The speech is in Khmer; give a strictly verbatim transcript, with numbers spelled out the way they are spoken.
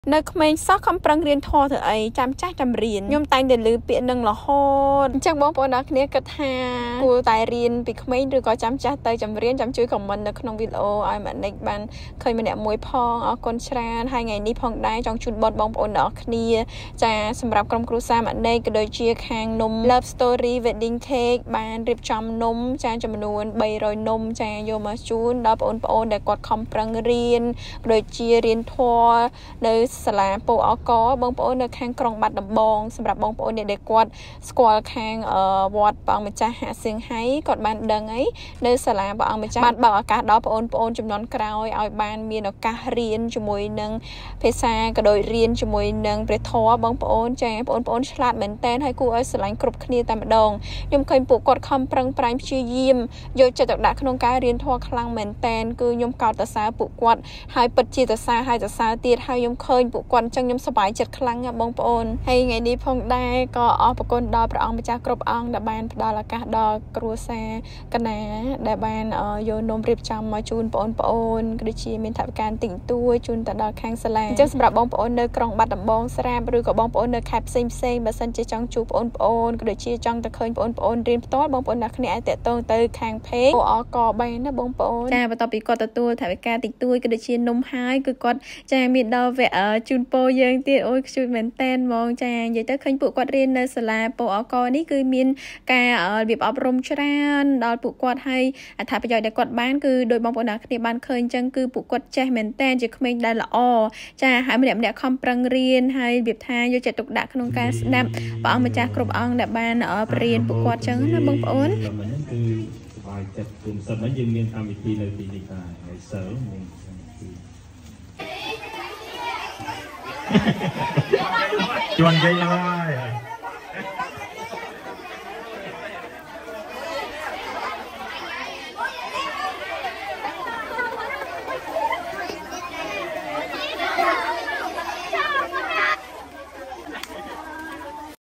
នៅក្មេងសោះខំប្រឹងរៀនធម៌ធ្វើអីចាំចាស់ចាំរៀនខ្ញុំតែងតែលើពាក្យនឹងរហូតអញ្ចឹងបងប្អូនអ្នកគ្នាគិតថាគួរតែរៀនពីក្មេងឬក៏ចាំចាស់ទៅចាំរៀនចាំជួយខមមិននៅក្នុងវីដេអូឲ្យម៉ានិចបានឃើញម្នាក់មួយផងអរគុណច្រើនហើយថ្ងៃនេះផងដែរចង់ជូនបទបងប្អូនអ្នកគ្នាចាសម្រាប់ក្រុមគ្រួសារម៉ានិចក៏ដូចជាខាងនំ Love Story Wedding Cake បានរៀបចំនំចាចំនួនបីរយនំចាយកមកជូនដល់បងប្អូនដែលគាត់ខំប្រឹងរៀនក៏ដូចជារៀនធម៌នៅសាលាពោអកបងប្អូននៅខាងក្រុងបាត់ដំបងសម្រាប់បងប្អូនដែលគាត់ស្គាល់ខាងវត្តព្រះអង្គម្ចាស់ហាក់សៀងហៃគាត់បានដឹងអីនៅសាលាព្រះអង្គម្ចាស់បានបើកឱកាសដល់បងប្អូនចំនួនក្រោយឲ្យបានមានឱកាសរៀនជាមួយនឹងភាសាក៏ដូចរៀនជាមួយនឹងព្រះធម៌បងប្អូនចាបងប្អូនឆ្លាតមែនតើហើយគួរឲ្យស្រឡាញ់គ្រប់គ្នាតែម្ដងខ្ញុំឃើញពួកគាត់ខំប្រឹងប្រែងព្យាយាមយកចិត្តទុកដាក់ក្នុងការរៀនធម៌ខ្លាំងមែនតើគឺខ្ញុំកោតសរសើរពួកគាត់ហើយពិតជាសរសើរហើយសរសើរទៀតហើយខ្ញុំឃើញពួកគាត់អញ្ចឹងខ្ញុំសប្បាយចិត្តខ្លាំងណាស់បងប្អូនហើយថ្ងៃនេះផងដែរក៏អរគុណដល់ព្រះអង្គម្ចាស់គ្រប់អង្គដែលបានផ្ដល់ឱកាសដល់គ្រួសារកណាដែលបានយកនំរៀបចំមកជូនបងប្អូនក៏ដូចជាមានថវិកាទិញតួជូនទៅដល់ខាងសាលាអញ្ចឹងសម្រាប់បងប្អូននៅក្រុងបាត់ដំបងស្រាប់ឬក៏បងប្អូននៅខេត្តផ្សេងផ្សេងបើសិនជាចង់ជួបបងប្អូនក៏ដូចជាចង់ទៅឃើញបងប្អូនរៀនផ្ទាល់បងប្អូនអ្នកគ្នាអាចតាក់ទងទៅខាង page អូអកបានណាបងប្អូនចាបន្ទាប់ពីគាត់ទទួលថវិកាតិចតួក៏ដូចជានំហើយគឺគាត់ចាមានដល់វគ្គជូនពរយើងទៀតអូយខ្ជូតមែនតែនហ្មងចានិយាយទៅឃើញពួកគាត់រៀននៅសាលាពោអកនេះគឺមានការរបៀបអប់រំច្រើនដល់ពួកគាត់ហើយអត្ថប្រយោជន៍ដែលគាត់បានគឺដោយបងប្អូនអ្នកគ្នាបានឃើញអញ្ចឹងគឺពួកគាត់ចេះមែនតែនជាក្មេងដែលល្អចាហើយម្នាក់ម្នាក់ខំប្រឹងរៀនហើយរបៀបថាយកចិត្តទុកដាក់ក្នុងការស្ដាប់ព្រះអង្គម្ចាស់គ្រប់អង្គដែលបានបរៀនពួកគាត់អញ្ចឹងណាបងប្អូនគឺសប្បាយចិត្តគុំសិនហើយយើងមានកម្មវិធីនៅទីនេះដែរហើយសិលមានជន់និយាយឡើយ